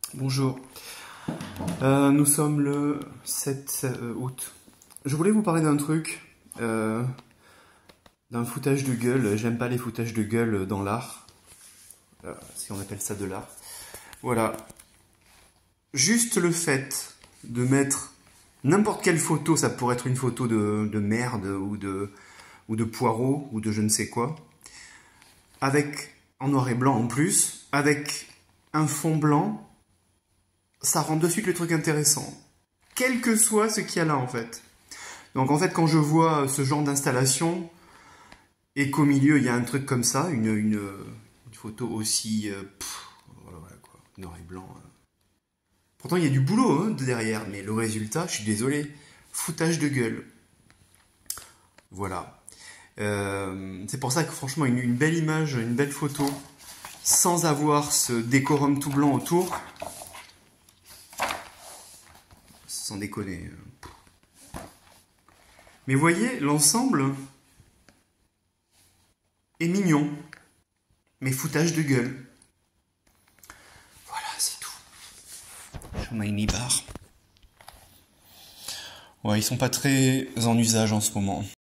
Bonjour, nous sommes le 7 août. Je voulais vous parler d'un truc, d'un foutage de gueule. J'aime pas les foutages de gueule dans l'art, si on appelle ça de l'art. Voilà, juste le fait de mettre n'importe quelle photo, ça pourrait être une photo de merde ou de poireau ou de je ne sais quoi, avec en noir et blanc en plus, avec un fond blanc. Ça rend de suite le truc intéressant. Quel que soit ce qu'il y a là, en fait. Donc, en fait, quand je vois ce genre d'installation, et qu'au milieu, il y a un truc comme ça, une photo aussi... voilà, quoi, noir et blanc. Pourtant, il y a du boulot derrière, mais le résultat, je suis désolé, foutage de gueule. Voilà. C'est pour ça que, franchement, une belle image, une belle photo, sans avoir ce décorum tout blanc autour... Sans déconner. Mais vous voyez, l'ensemble est mignon. Mais foutage de gueule. Voilà, c'est tout. Hermione Bar. Ouais, ils sont pas très en usage en ce moment.